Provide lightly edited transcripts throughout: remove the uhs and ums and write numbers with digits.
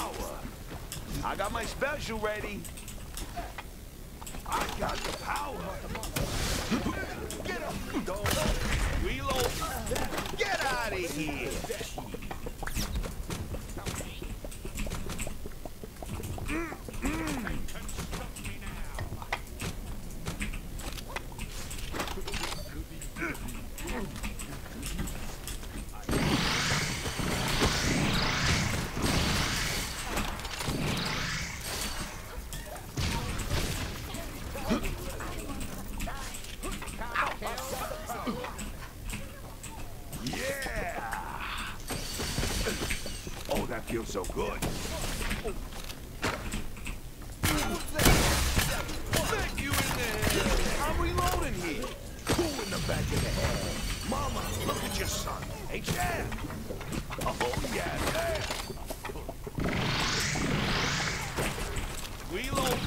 power. I got my special ready. I got the power. Get up, dog. Reload. Get out of here. Oh, that feels so good. Thank you in there. I'm reloading here. Cool in the back of the head. Mama, look at your son. Hey, Chad. Oh, yeah, there. Reload.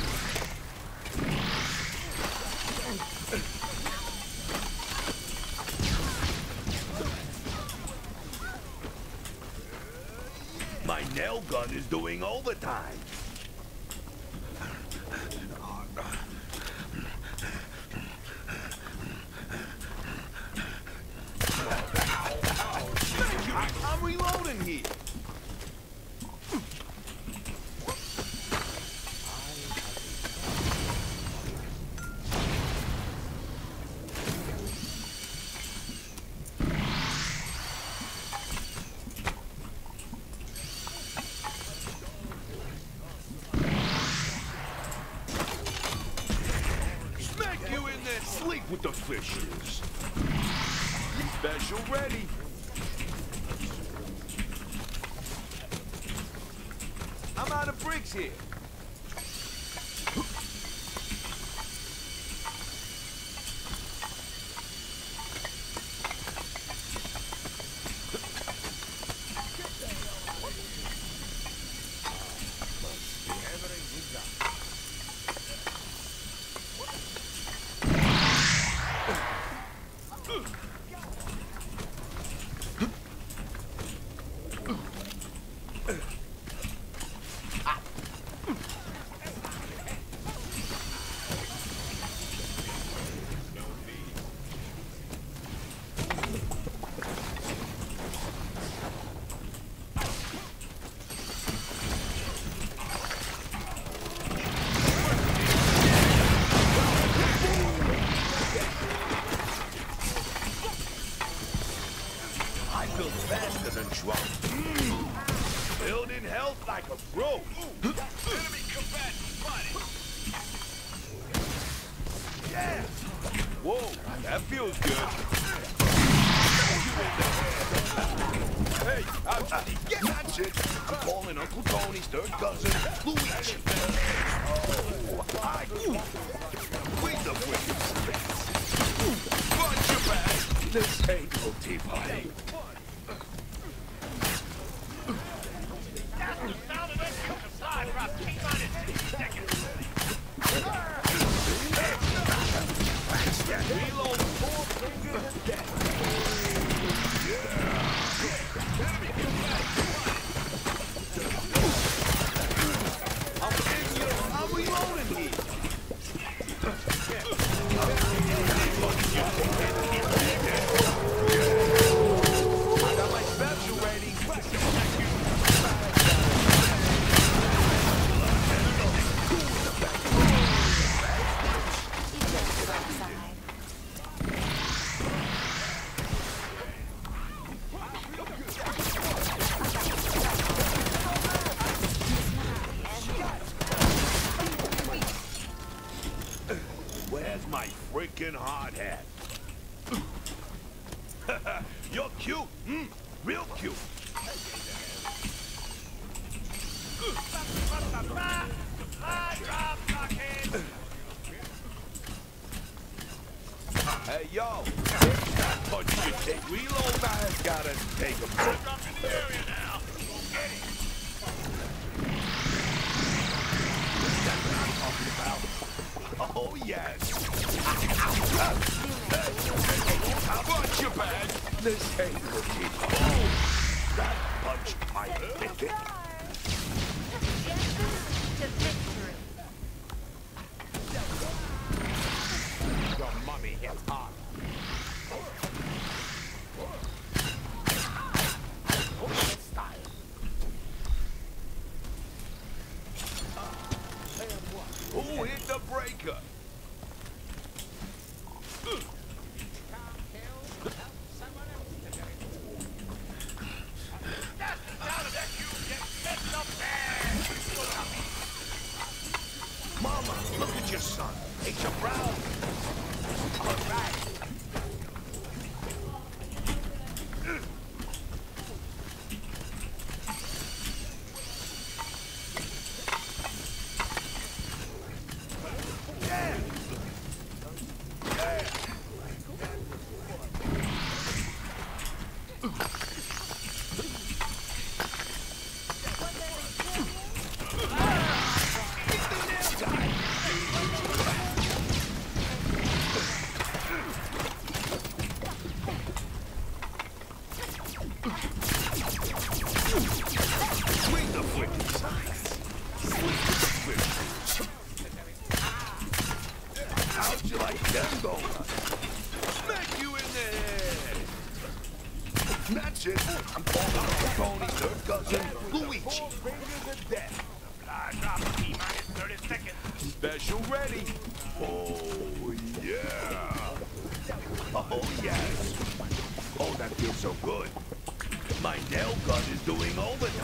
My nail gun is doing overtime. I'm reloading here. Sleep with the fishes. Special ready. I'm out of bricks here. Faster than Trump. Building health like a pro. Enemy combatant spotted. Yeah. Whoa, that feels good. Hey, get that shit. I'm calling Uncle Tony's third cousin, Luigi. Oh, wait the freaking bunch of bags. This ain't no tea party. I'm reloading here. I got my special ready. Where's my freaking hard hat? You're cute. Real cute. Hey, yo. That punch you take. Reload man's gotta take a break. Drop in the area now. Get it. That's what I'm talking about. Oh, yes. How about your bag? This ain't looking. Oh, that punch might fit it. gets harder. Ultimate style. Who hit the breaker? Mama, look at your son. Ain't you proud? All right. Swing the freaking signs. How'd you like them going? Smack you in the head. That's it. I'm calling Uncle Tony's third cousin, Luigi. 4 fingers of death. Drop T-minus 30 seconds. Special ready. Oh, yeah. Oh, yes. Oh, that feels so good. My nail gun is doing all the